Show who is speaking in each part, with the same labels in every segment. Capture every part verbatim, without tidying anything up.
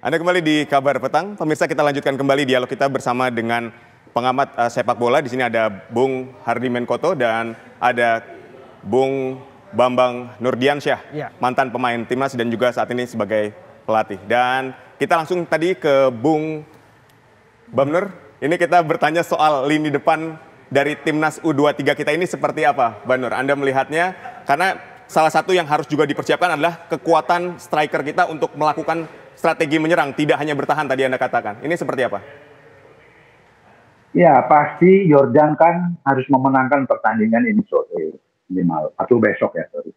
Speaker 1: Anda kembali di Kabar Petang. Pemirsa, kita lanjutkan kembali dialog kita bersama dengan pengamat uh, sepak bola. Di sini ada Bung Hardy Menkoto dan ada Bung Bambang Nurdiansyah, ya, mantan pemain timnas dan juga saat ini sebagai pelatih. Dan kita langsung tadi ke Bung Bamnur. Ini kita bertanya soal lini depan dari timnas U dua puluh tiga kita ini seperti apa, Bang Nur? Anda melihatnya, karena salah satu yang harus juga dipersiapkan adalah kekuatan striker kita untuk melakukan strategi menyerang, tidak hanya bertahan tadi Anda katakan. Ini seperti apa?
Speaker 2: Ya, pasti Jordan kan harus memenangkan pertandingan ini sore, minimal, atau besok ya, sorry.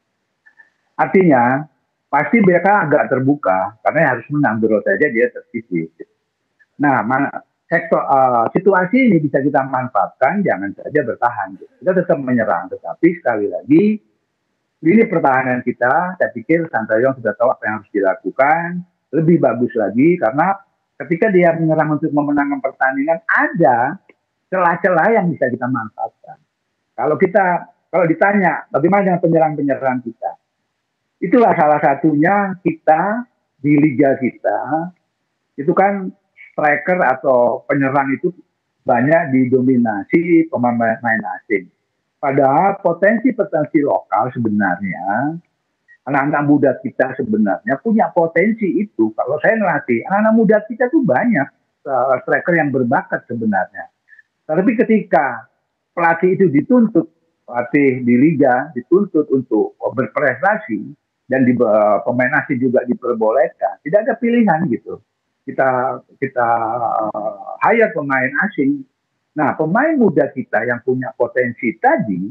Speaker 2: Artinya, pasti mereka agak terbuka, karena harus menang, terus saja dia tersisih. Nah, mana, sektor, uh, situasi ini bisa kita manfaatkan, jangan saja bertahan. Kita tetap menyerang, tetapi sekali lagi, ini pertahanan kita, saya pikir Santayong sudah tahu apa yang harus dilakukan, lebih bagus lagi, karena ketika dia menyerang untuk memenangkan pertandingan, ada celah-celah yang bisa kita manfaatkan. Kalau kita, kalau ditanya, bagaimana dengan penyerang-penyerang kita? Itulah salah satunya kita, di liga kita, itu kan striker atau penyerang itu banyak didominasi pemain-pemain asing. Padahal potensi-potensi lokal sebenarnya, anak-anak muda kita sebenarnya punya potensi itu. Kalau saya ngelatih, anak-anak muda kita tuh banyak uh, striker yang berbakat sebenarnya. Tapi ketika pelatih itu dituntut, pelatih di liga dituntut untuk berprestasi, dan di, uh, pemain asing juga diperbolehkan, tidak ada pilihan gitu. Kita kita uh, hire pemain asing. Nah, pemain muda kita yang punya potensi tadi,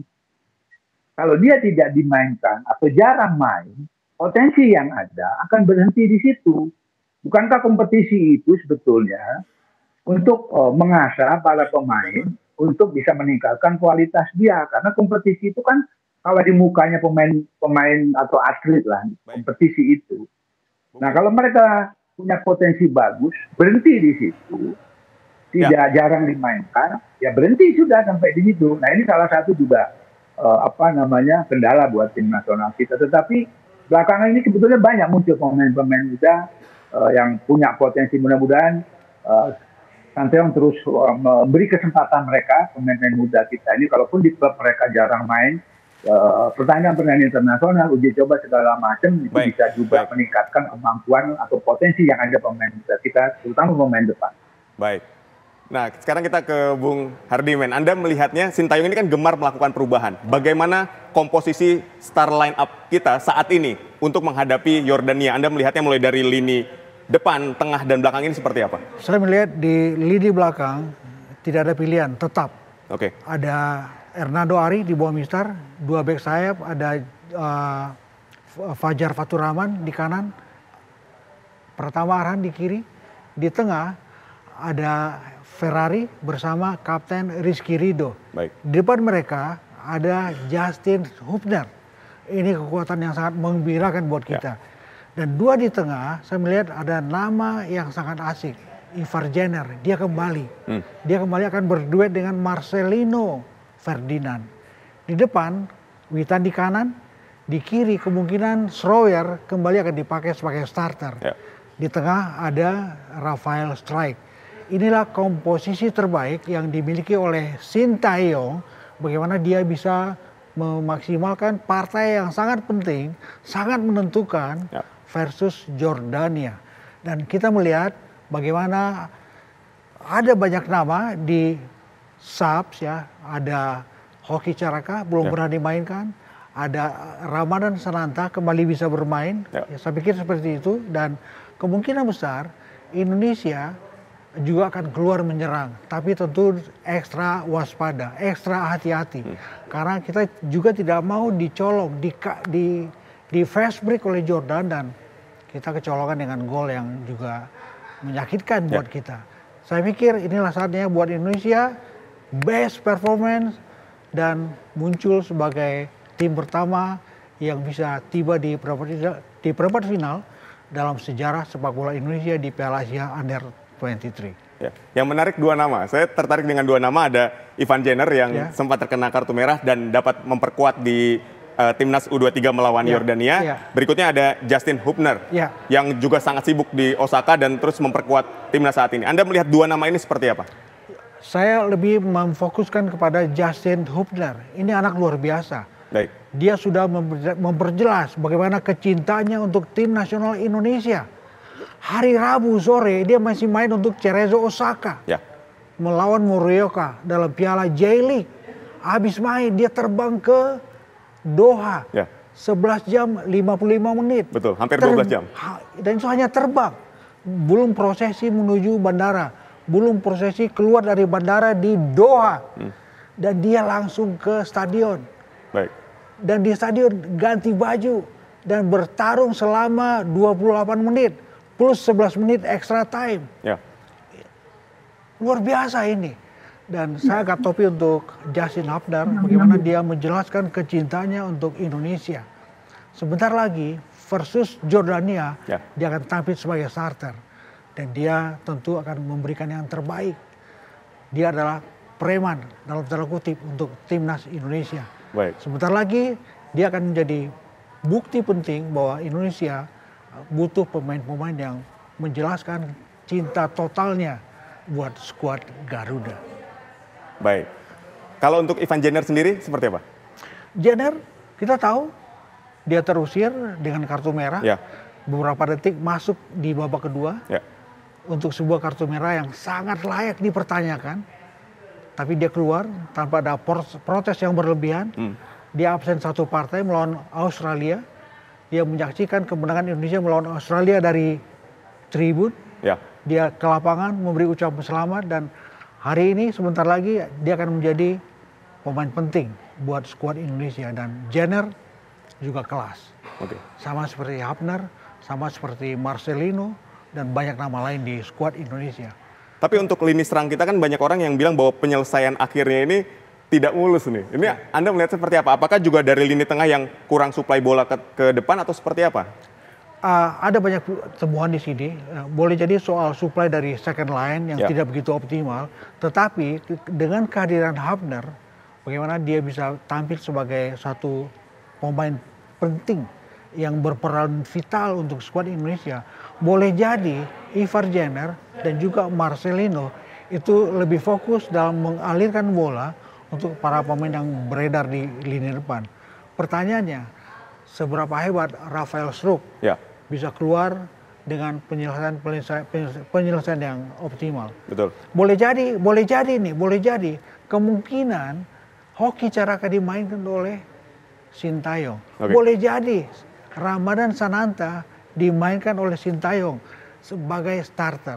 Speaker 2: kalau dia tidak dimainkan atau jarang main, potensi yang ada akan berhenti di situ. Bukankah kompetisi itu sebetulnya untuk uh, mengasah para pemain untuk bisa meningkatkan kualitas dia? Karena kompetisi itu kan kalau di mukanya pemain-pemain atau atlet lah, kompetisi itu. Nah, kalau mereka punya potensi bagus, berhenti di situ, tidak ya. jarang dimainkan, ya berhenti sudah sampai di situ. Nah, ini salah satu juga uh, apa namanya kendala buat tim nasional kita. Tetapi belakangan ini sebetulnya banyak muncul pemain-pemain muda uh, yang punya potensi. Mudah-mudahan uh, Santayong terus uh, memberi kesempatan mereka, pemain-pemain muda kita ini, kalaupun di klub mereka jarang main, Uh, pertandingan-pertandingan internasional, uji coba segala macam, itu baik, bisa juga baik. meningkatkan kemampuan atau potensi yang ada pemain kita, terutama pemain depan.
Speaker 1: Baik. Nah, sekarang kita ke Bung Hardy, men. Anda melihatnya Sintayong ini kan gemar melakukan perubahan. Bagaimana komposisi star line up kita saat ini untuk menghadapi Yordania? Anda melihatnya mulai dari lini depan, tengah, dan belakang ini seperti apa?
Speaker 3: Saya melihat di lini belakang tidak ada pilihan, tetap.
Speaker 1: Oke. Okay.
Speaker 3: Ada Hernando Ari di bawah Mister, dua bek sayap, ada uh, Fajar Faturrahman di kanan, Pratama Arhan di kiri, di tengah ada Ferrari bersama Kapten Rizky Ridho.
Speaker 1: Baik.
Speaker 3: Di depan mereka ada Justin Hubner. Ini kekuatan yang sangat menggembirakan buat kita. Ya. Dan dua di tengah, saya melihat ada nama yang sangat asik, Ivar Jenner. Dia kembali, hmm. dia kembali akan berduet dengan Marcelino Ferdinand. Di depan, Witan di kanan, di kiri kemungkinan Schroeder kembali akan dipakai sebagai starter. Ya. Di tengah ada Rafael Strijk. Inilah komposisi terbaik yang dimiliki oleh Sintayong, bagaimana dia bisa memaksimalkan partai yang sangat penting, sangat menentukan ya. versus Jordania. Dan kita melihat bagaimana ada banyak nama di subs ya, ada Hoki Caraka belum ya. pernah dimainkan, ada Ramadan Sananta kembali bisa bermain, ya. Ya, saya pikir seperti itu, dan kemungkinan besar Indonesia juga akan keluar menyerang, tapi tentu ekstra waspada, ekstra hati-hati, hmm. karena kita juga tidak mau dicolong, di di, di fast break oleh Jordan, dan kita kecolongan dengan gol yang juga menyakitkan ya. buat kita. Saya pikir inilah saatnya buat Indonesia best performance dan muncul sebagai tim pertama yang bisa tiba di perempat, di perempat final dalam sejarah sepak bola Indonesia di Piala Asia Under dua puluh tiga.
Speaker 1: Ya. Yang menarik dua nama, saya tertarik dengan dua nama, ada Ivan Jenner yang ya. sempat terkena kartu merah dan dapat memperkuat di uh, timnas U dua puluh tiga melawan
Speaker 3: ya,
Speaker 1: Yordania.
Speaker 3: ya.
Speaker 1: Berikutnya ada Justin Hubner
Speaker 3: ya.
Speaker 1: yang juga sangat sibuk di Osaka dan terus memperkuat timnas saat ini. Anda melihat dua nama ini seperti apa?
Speaker 3: Saya lebih memfokuskan kepada Justin Hubner. Ini anak luar biasa.
Speaker 1: Baik.
Speaker 3: Dia sudah memperjelas bagaimana kecintaannya untuk tim nasional Indonesia. Hari Rabu sore dia masih main untuk Cerezo Osaka.
Speaker 1: Ya.
Speaker 3: Melawan Morioka dalam Piala J-League. Habis main dia terbang ke Doha.
Speaker 1: Ya.
Speaker 3: sebelas jam lima puluh lima menit.
Speaker 1: Betul, hampir dua belas jam.
Speaker 3: Dan itu hanya terbang. Belum prosesi menuju bandara. Belum prosesi keluar dari bandara di Doha. Hmm. Dan dia langsung ke stadion.
Speaker 1: Baik.
Speaker 3: Dan di stadion ganti baju. Dan bertarung selama dua puluh delapan menit. Plus sebelas menit extra time.
Speaker 1: Ya.
Speaker 3: Luar biasa ini. Dan saya angkat topi untuk Justin Hubner. Bagaimana dia menjelaskan kecintanya untuk Indonesia. Sebentar lagi versus Jordania. Ya. Dia akan tampil sebagai starter. Dan dia tentu akan memberikan yang terbaik. Dia adalah preman dalam tanda kutip untuk timnas Indonesia.
Speaker 1: Baik.
Speaker 3: Sebentar lagi dia akan menjadi bukti penting bahwa Indonesia butuh pemain-pemain yang menjelaskan cinta totalnya buat skuad Garuda.
Speaker 1: Baik. Kalau untuk Ivan Jenner sendiri seperti apa?
Speaker 3: Jenner kita tahu dia terusir dengan kartu merah. Ya. Beberapa detik masuk di babak kedua. Ya. Untuk sebuah kartu merah yang sangat layak dipertanyakan. Tapi dia keluar tanpa ada protes yang berlebihan. Hmm. Dia absen satu partai melawan Australia. Dia menyaksikan kemenangan Indonesia melawan Australia dari tribun. Ya. Dia ke lapangan memberi ucapan selamat dan hari ini sebentar lagi dia akan menjadi pemain penting buat skuad Indonesia dan Jenner juga kelas. Okay. Sama seperti Hubner, sama seperti Marcelino dan banyak nama lain di skuad Indonesia.
Speaker 1: Tapi untuk lini serang kita kan banyak orang yang bilang bahwa penyelesaian akhirnya ini tidak mulus nih. Ini ya. Anda melihat seperti apa? Apakah juga dari lini tengah yang kurang suplai bola ke, ke depan atau seperti apa?
Speaker 3: Uh, ada banyak temuan di sini. Uh, boleh jadi soal suplai dari second line yang ya. tidak begitu optimal. Tetapi dengan kehadiran Hubner, bagaimana dia bisa tampil sebagai satu pemain penting yang berperan vital untuk skuad Indonesia. Boleh jadi Ivar Jenner dan juga Marcelino itu lebih fokus dalam mengalirkan bola untuk para pemain yang beredar di lini depan. Pertanyaannya, seberapa hebat Rafael Struijk ya. bisa keluar dengan penyelesaian, penyelesaian penyelesaian yang optimal. Betul. Boleh jadi, boleh jadi nih, boleh jadi kemungkinan hoki Caraka dimainkan oleh Sintayong. Okay. Boleh jadi Ramadan Sananta dimainkan oleh Sintayong sebagai starter.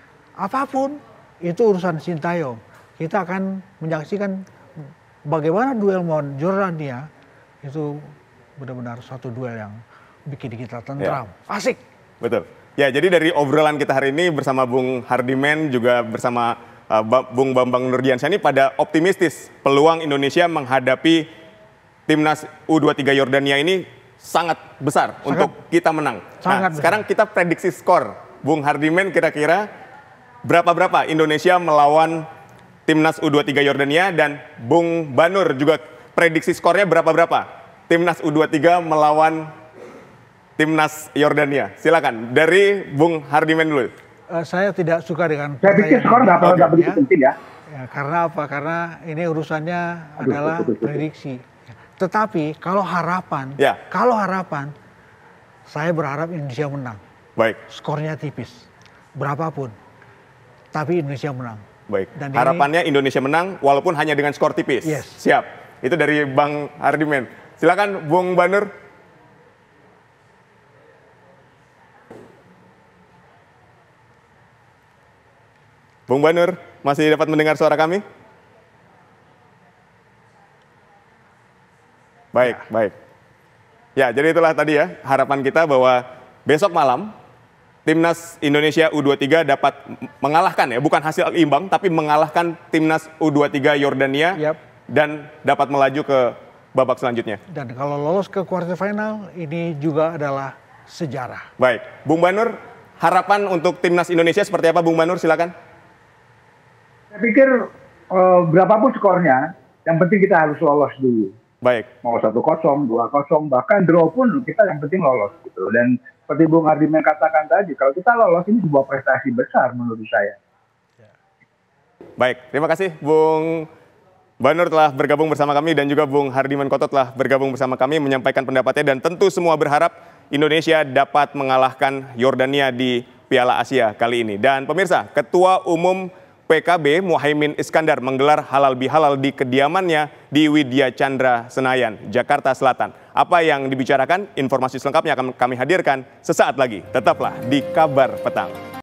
Speaker 3: Apapun itu urusan Sintayong. Kita akan menyaksikan bagaimana duel melawan Jordania itu benar-benar satu duel yang bikin kita tentram, ya. Asik. Betul. Ya, jadi dari obrolan kita hari ini bersama Bung Hardiman juga bersama uh, Bung Bambang Nurdiansyah ini pada optimistis peluang Indonesia menghadapi timnas U dua puluh tiga Yordania ini sangat besar sangat, untuk kita menang. Nah, besar. Sekarang kita prediksi skor. Bung Hardiman kira-kira berapa-berapa Indonesia melawan timnas U dua puluh tiga Yordania dan Bung Banur juga prediksi skornya berapa-berapa timnas U dua puluh tiga melawan timnas Yordania. Silakan dari Bung Hardiman dulu. Uh, saya tidak suka dengan
Speaker 2: saya pikir skor nggak okay. begitu penting ya.
Speaker 3: ya. Karena apa? Karena ini urusannya Aduh, adalah betul, betul. prediksi. Tetapi kalau harapan, ya. kalau harapan, saya berharap Indonesia menang. Baik. Skornya tipis, berapapun, tapi Indonesia menang.
Speaker 1: Baik. Dan harapannya ini, Indonesia menang walaupun hanya dengan skor tipis. Yes. Siap. Itu dari Bang Hardiman. Silakan Bung Banur. Bung Banur, masih dapat mendengar suara kami? Baik, ya. baik. Ya, jadi itulah tadi ya harapan kita bahwa besok malam timnas Indonesia U dua puluh tiga dapat mengalahkan ya, bukan hasil imbang, tapi mengalahkan timnas U dua puluh tiga Yordania yep. dan dapat melaju ke babak selanjutnya.
Speaker 3: Dan kalau lolos ke quarter final, ini juga adalah sejarah.
Speaker 1: Baik, Bung Banur, harapan untuk timnas Indonesia seperti apa, Bung Banur? Silakan.
Speaker 2: Saya pikir uh, berapapun skornya, yang penting kita harus lolos dulu.
Speaker 1: Baik.
Speaker 2: Mau satu kosong, dua kosong, bahkan draw pun kita yang penting lolos gitu. Dan seperti Bung Hardiman katakan tadi, kalau kita lolos ini sebuah prestasi besar menurut saya.
Speaker 1: Baik, terima kasih Bung Banur telah bergabung bersama kami dan juga Bung Hardiman Koto telah bergabung bersama kami menyampaikan pendapatnya, dan tentu semua berharap Indonesia dapat mengalahkan Yordania di Piala Asia kali ini. Dan pemirsa, Ketua Umum P K B Muhaimin Iskandar menggelar halal bihalal di kediamannya di Widya Chandra Senayan, Jakarta Selatan. Apa yang dibicarakan? Informasi selengkapnya akan kami hadirkan sesaat lagi. Tetaplah di Kabar Petang.